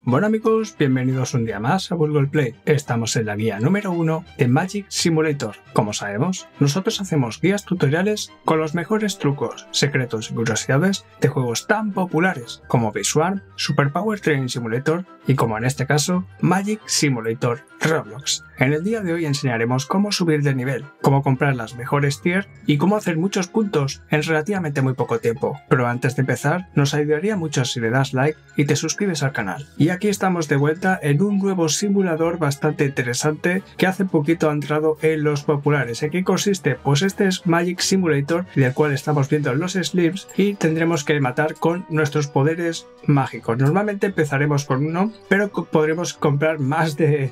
Bueno amigos, bienvenidos un día más a Google Play. Estamos en la guía número 1 de Magic Simulator. Como sabemos, nosotros hacemos guías tutoriales con los mejores trucos, secretos y curiosidades de juegos tan populares como Base Super Power Training Simulator y, como en este caso, Magic Simulator Roblox. En el día de hoy enseñaremos cómo subir de nivel, cómo comprar las mejores tier y cómo hacer muchos puntos en relativamente muy poco tiempo. Pero antes de empezar, nos ayudaría mucho si le das like y te suscribes al canal. Y aquí estamos de vuelta en un nuevo simulador bastante interesante que hace poquito ha entrado en los populares. ¿En qué consiste? Pues este es Magic Simulator, del cual estamos viendo los slims y tendremos que matar con nuestros poderes mágicos. Normalmente empezaremos con uno, pero podremos comprar más de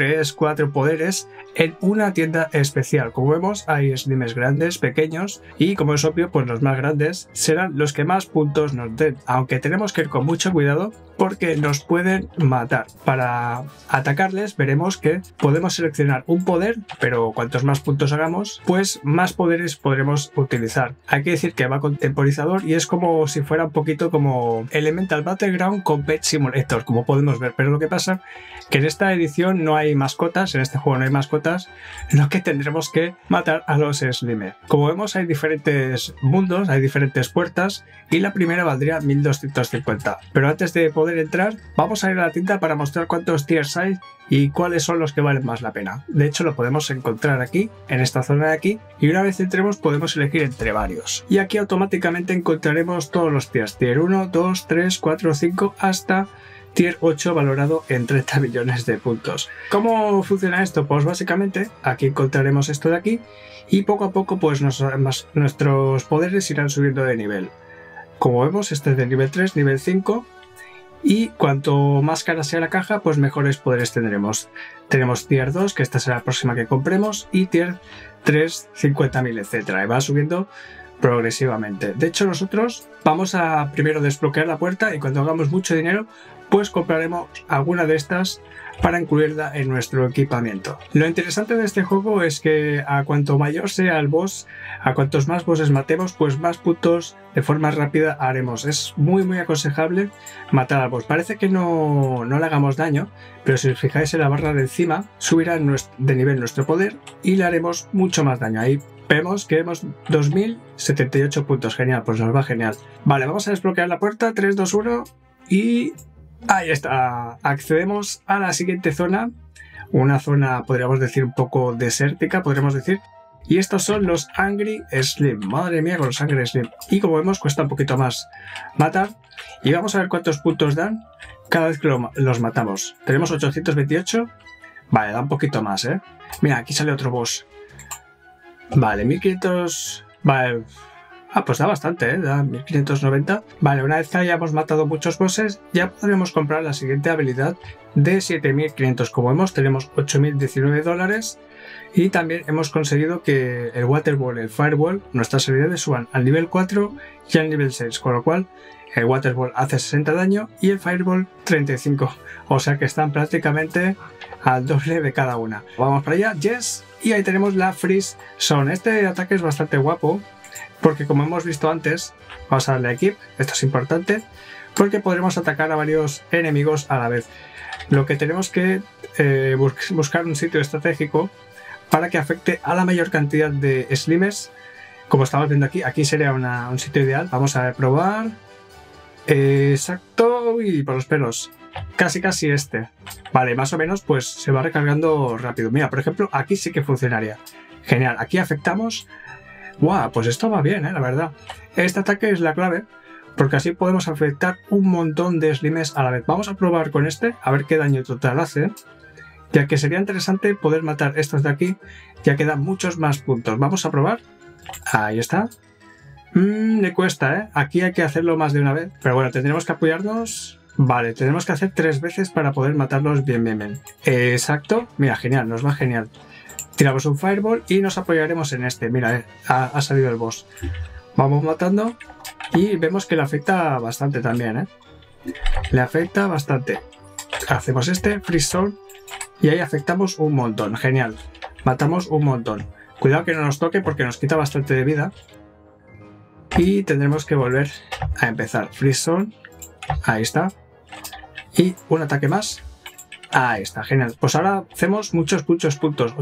3-4 poderes en una tienda especial. Como vemos, hay slimes grandes, pequeños y, como es obvio, pues los más grandes serán los que más puntos nos den, aunque tenemos que ir con mucho cuidado porque nos pueden matar. Para atacarles veremos que podemos seleccionar un poder, pero cuantos más puntos hagamos, pues más poderes podremos utilizar. Hay que decir que va con temporizador y es como si fuera un poquito como Elemental Battleground con Pet Simulator, como podemos ver, pero lo que pasa que en esta edición no hay mascotas, en este juego no hay mascotas, lo que tendremos que matar a los slimes. Como vemos, hay diferentes mundos, hay diferentes puertas y la primera valdría 1250. Pero antes de poder entrar, vamos a ir a la tienda para mostrar cuántos tiers hay y cuáles son los que valen más la pena. De hecho, lo podemos encontrar aquí, en esta zona de aquí, y una vez entremos podemos elegir entre varios. Y aquí automáticamente encontraremos todos los tiers, tier 1, 2, 3, 4, 5, hasta tier 8 valorado en 30 millones de puntos. ¿Cómo funciona esto? Pues básicamente aquí encontraremos esto de aquí y poco a poco pues nuestros poderes irán subiendo de nivel. Como vemos, este es de nivel 3, nivel 5 y cuanto más cara sea la caja pues mejores poderes tendremos. Tenemos tier 2, que esta será la próxima que compremos, y tier 3, 50.000, etc. Y va subiendo progresivamente. De hecho, nosotros vamos a primero desbloquear la puerta y cuando hagamos mucho dinero pues compraremos alguna de estas para incluirla en nuestro equipamiento. Lo interesante de este juego es que a cuanto mayor sea el boss, a cuantos más bosses matemos, pues más puntos de forma rápida haremos. Es muy aconsejable matar al boss. Parece que no le hagamos daño, pero si os fijáis en la barra de encima, subirá de nivel nuestro poder y le haremos mucho más daño. Ahí vemos que hemos 2078 puntos. Genial, pues nos va genial. Vale, vamos a desbloquear la puerta. 3, 2, 1 y ahí está. Accedemos a la siguiente zona. Una zona, podríamos decir, un poco desértica, podríamos decir. Y estos son los Angry Slim. Madre mía con los Angry Slim. Y como vemos, cuesta un poquito más matar. Y vamos a ver cuántos puntos dan cada vez que los matamos. Tenemos 828. Vale, da un poquito más, ¿eh? Mira, aquí sale otro boss. Vale, 1500... Vale... pues da bastante, da 1590. Vale, una vez que hayamos matado muchos bosses, ya podremos comprar la siguiente habilidad de 7500. Como vemos, tenemos 8019 dólares. Y también hemos conseguido que el Waterball y el Fireball, nuestras habilidades, suban al nivel 4 y al nivel 6. Con lo cual, el Waterball hace 60 daño y el Fireball 35. O sea que están prácticamente al doble de cada una. Vamos para allá, yes. Y ahí tenemos la Freeze Zone. Este ataque es bastante guapo porque, como hemos visto antes, vamos a darle a Equip. Esto es importante porque podremos atacar a varios enemigos a la vez. Lo que tenemos que buscar un sitio estratégico para que afecte a la mayor cantidad de slimes. Como estamos viendo aquí, aquí sería un sitio ideal. Vamos a probar. Exacto, y por los pelos. Casi este. Vale, más o menos pues se va recargando rápido. Mira, por ejemplo, aquí sí que funcionaría. Genial, aquí afectamos. ¡Guau! Pues esto va bien, la verdad. Este ataque es la clave, porque así podemos afectar un montón de slimes a la vez. Vamos a probar con este, a ver qué daño total hace, ya que sería interesante poder matar estos de aquí, ya que dan muchos más puntos. Vamos a probar. Ahí está. Le cuesta, Aquí hay que hacerlo más de una vez, pero bueno, tendremos que apoyarnos. Vale, tenemos que hacer 3 veces para poder matarlos bien. Exacto. Mira, genial, nos va genial. Tiramos un Fireball y nos apoyaremos en este. Mira, ha salido el boss. Vamos matando y vemos que le afecta bastante también, Le afecta bastante. Hacemos este, Freeze Zone, y ahí afectamos un montón. Genial. Matamos un montón. Cuidado que no nos toque porque nos quita bastante de vida. Y tendremos que volver a empezar. Freeze Zone. Ahí está. Y un ataque más. Ahí está, genial. Pues ahora hacemos muchos puntos.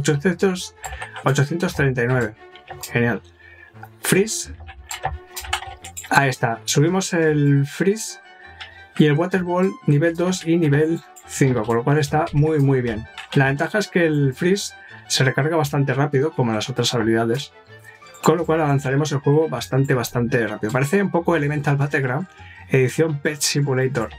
839. Genial. Freeze. Ahí está. Subimos el Freeze y el Water Ball nivel 2 y nivel 5, con lo cual está muy bien. La ventaja es que el Freeze se recarga bastante rápido, como las otras habilidades, con lo cual avanzaremos el juego bastante rápido. Parece un poco Elemental Battleground, edición Pet Simulator.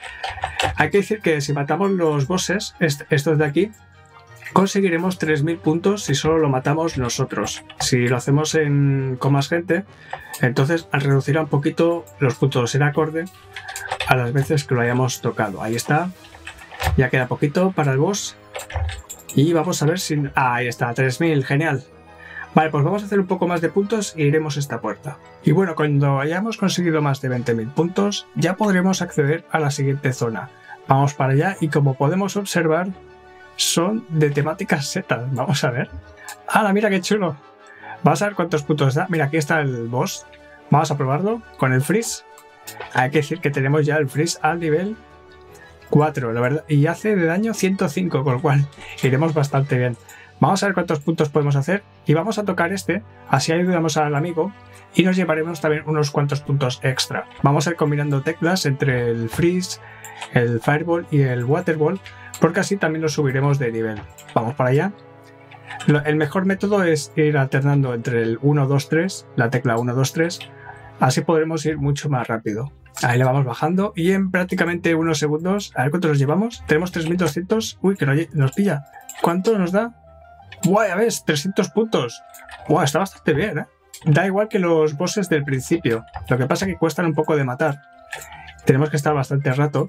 Hay que decir que si matamos los bosses, estos de aquí, conseguiremos 3000 puntos si solo lo matamos nosotros. Si lo hacemos con más gente, entonces reducirá un poquito los puntos en acorde a las veces que lo hayamos tocado. Ahí está. Ya queda poquito para el boss. Y vamos a ver si... ahí está, 3000, genial. Vale, pues vamos a hacer un poco más de puntos e iremos a esta puerta. Y bueno, cuando hayamos conseguido más de 20.000 puntos, ya podremos acceder a la siguiente zona. Vamos para allá y como podemos observar, son de temáticas setas. Vamos a ver. ¡Hala, mira qué chulo! Vamos a ver cuántos puntos da. Mira, aquí está el boss. Vamos a probarlo con el freeze. Hay que decir que tenemos ya el freeze al nivel 4, la verdad, y hace de daño 105, con lo cual iremos bastante bien. Vamos a ver cuántos puntos podemos hacer y vamos a tocar así ayudamos al amigo y nos llevaremos también unos cuantos puntos extra. Vamos a ir combinando teclas entre el Freeze, el Fireball y el Waterball, porque así también lo subiremos de nivel. Vamos para allá. El mejor método es ir alternando entre el 1, 2, 3, la tecla 1, 2, 3, así podremos ir mucho más rápido. Ahí le vamos bajando y en prácticamente unos segundos, a ver cuánto nos llevamos. Tenemos 3200. Uy, que nos pilla. ¿Cuánto nos da? ¡Buah, ya ves! 300 puntos. ¡Buah, está bastante bien, eh! Da igual que los bosses del principio. Lo que pasa es que cuestan un poco de matar. Tenemos que estar bastante rato.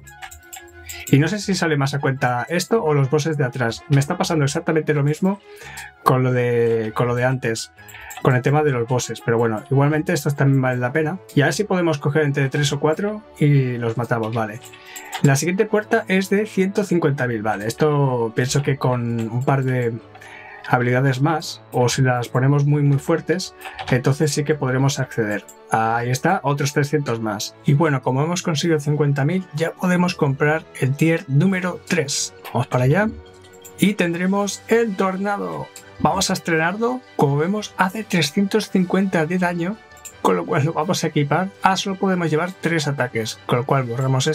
Y no sé si sale más a cuenta esto o los bosses de atrás. Me está pasando exactamente lo mismo con lo de antes, con el tema de los bosses. Pero bueno, igualmente estos también valen la pena. Y a ver si podemos coger entre 3 o 4 y los matamos, vale. La siguiente puerta es de 150.000, vale. Esto pienso que con un par de habilidades más, o si las ponemos muy fuertes, entonces sí que podremos acceder. Ahí está, otros 300 más. Y bueno, como hemos conseguido 50.000, ya podemos comprar el tier número 3. Vamos para allá y tendremos el tornado. Vamos a estrenarlo, como vemos hace 350 de daño, con lo cual lo vamos a equipar. Solo podemos llevar 3 ataques, con lo cual borramos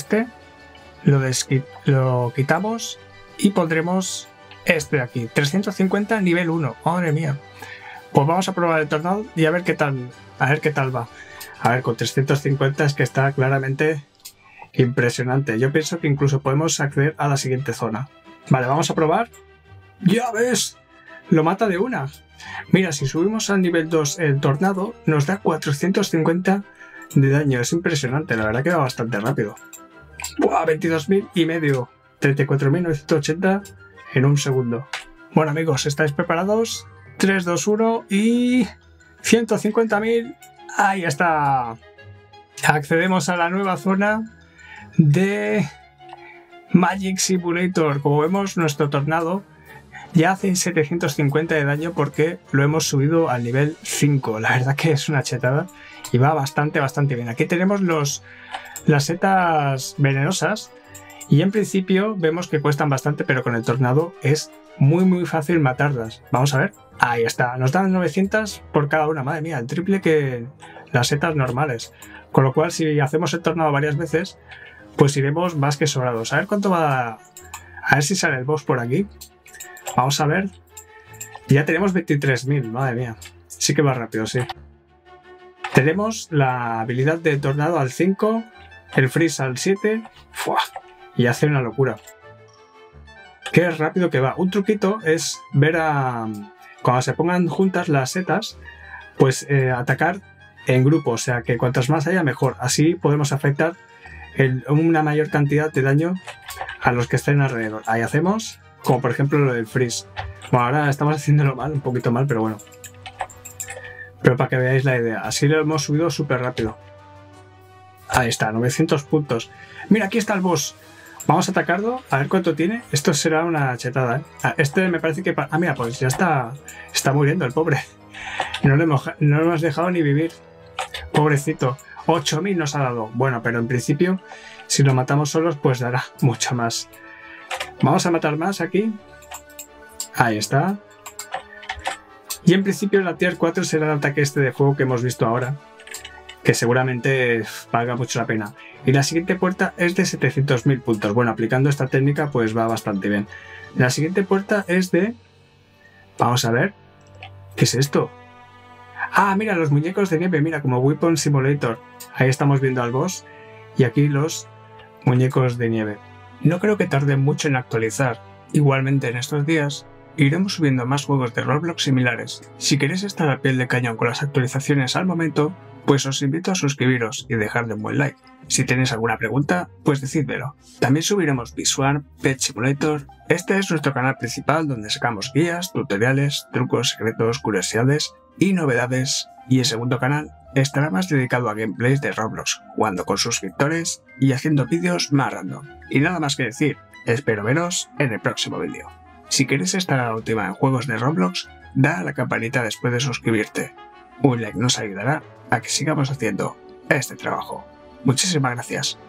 lo quitamos y pondremos este de aquí, 350 nivel 1, madre mía. Pues vamos a probar el tornado y a ver qué tal va. A ver, con 350 es que está claramente impresionante. Yo pienso que incluso podemos acceder a la siguiente zona. Vale, vamos a probar. ¡Ya ves! Lo mata de una. Mira, si subimos al nivel 2 el tornado, nos da 450 de daño. Es impresionante, la verdad que va bastante rápido. ¡Buah! 22.000 y medio. 34.980 en un segundo. Bueno amigos, ¿estáis preparados? 3, 2, 1 y 150.000. Ahí está. Accedemos a la nueva zona de Magic Simulator. Como vemos, nuestro tornado ya hace 750 de daño porque lo hemos subido al nivel 5. La verdad que es una chetada y va bastante bien. Aquí tenemos las setas venenosas. Y en principio vemos que cuestan bastante, pero con el tornado es muy fácil matarlas. Vamos a ver. Ahí está. Nos dan 900 por cada una. Madre mía, el triple que las setas normales. Con lo cual, si hacemos el tornado varias veces, pues iremos más que sobrados. A ver cuánto va... A ver si sale el boss por aquí. Vamos a ver. Ya tenemos 23.000. Madre mía. Sí que va rápido, sí. Tenemos la habilidad de tornado al 5. El freeze al 7. ¡Fua! Y hace una locura. Qué rápido que va. Un truquito es ver cuando se pongan juntas las setas, pues atacar en grupo. O sea que cuantas más haya, mejor. Así podemos afectar una mayor cantidad de daño a los que estén alrededor. Ahí hacemos, como por ejemplo lo del freeze. Bueno, ahora estamos haciéndolo mal, un poquito mal, pero bueno. Pero para que veáis la idea. Así lo hemos subido súper rápido. Ahí está, 900 puntos. Mira, aquí está el boss. Vamos a atacarlo, a ver cuánto tiene. Esto será una chetada, ¿eh? Este me parece que... mira, pues ya está muriendo el pobre. No lo hemos dejado ni vivir. Pobrecito. 8.000 nos ha dado. Bueno, pero en principio Si lo matamos solos, pues dará mucha más. Vamos a matar más aquí. Ahí está. Y en principio la tier 4 será el ataque este de fuego que hemos visto ahora, que seguramente valga mucho la pena. Y la siguiente puerta es de 700.000 puntos. Bueno, aplicando esta técnica pues va bastante bien. La siguiente puerta es de... Vamos a ver. ¿Qué es esto? Ah, mira, los muñecos de nieve, mira, como Weapon Simulator. Ahí estamos viendo al boss y aquí los muñecos de nieve. No creo que tarden mucho en actualizar. Igualmente en estos días iremos subiendo más juegos de Roblox similares. Si queréis estar a piel de cañón con las actualizaciones al momento, pues os invito a suscribiros y dejarle un buen like. Si tenéis alguna pregunta, pues decídmelo. También subiremos Visual, Pet Simulator. Este es nuestro canal principal donde sacamos guías, tutoriales, trucos, secretos, curiosidades y novedades. Y el segundo canal estará más dedicado a gameplays de Roblox, jugando con suscriptores y haciendo vídeos más random. Y nada más que decir, espero veros en el próximo vídeo. Si queréis estar a la última en juegos de Roblox, da a la campanita después de suscribirte. Un like nos ayudará a que sigamos haciendo este trabajo. Muchísimas gracias.